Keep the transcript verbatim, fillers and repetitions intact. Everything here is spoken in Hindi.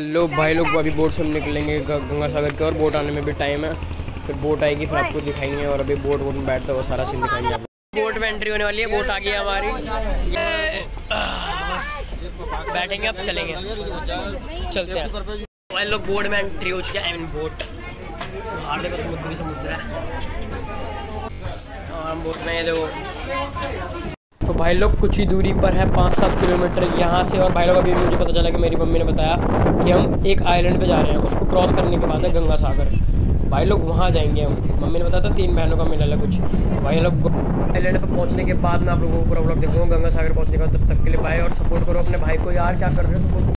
लोग भाई लोग अभी बोट से हम निकलेंगे गंगा सागर के, और बोट आने में भी टाइम है, फिर बोट आएगी फिर आपको दिखाएंगे, और अभी बोट बोट में बैठते वो सारा सीन दिखाएंगे आपको। बोट में एंट्री होने वाली है, बोट आ गई है हमारी, बैठेंगे अब चलेंगे, चलते हैं भाई लोग। बोट में एंट्री हो चुकी है, आई मीन बोट, बाहर देखो समुद्र भी समुद्र है, और हम बोट में देखो। तो भाई लोग कुछ ही दूरी पर है, पाँच सात किलोमीटर यहाँ से, और भाई लोग अभी मुझे पता चला कि मेरी मम्मी ने बताया कि हम एक आइलैंड पे जा रहे हैं, उसको क्रॉस करने के बाद है गंगा सागर। भाई लोग वहाँ जाएंगे हम, मम्मी ने बताया था तीन बहनों का मिला है कुछ। भाई लोग आइलैंड पर पहुँचने के बाद मैं आप लोगों को पूरा ब्लॉग देखूँगा गंगा सागर पहुँचने के बाद। तब तक के लिए बाय, और सपोर्ट करो अपने भाई को यार, क्या कर रहे हो।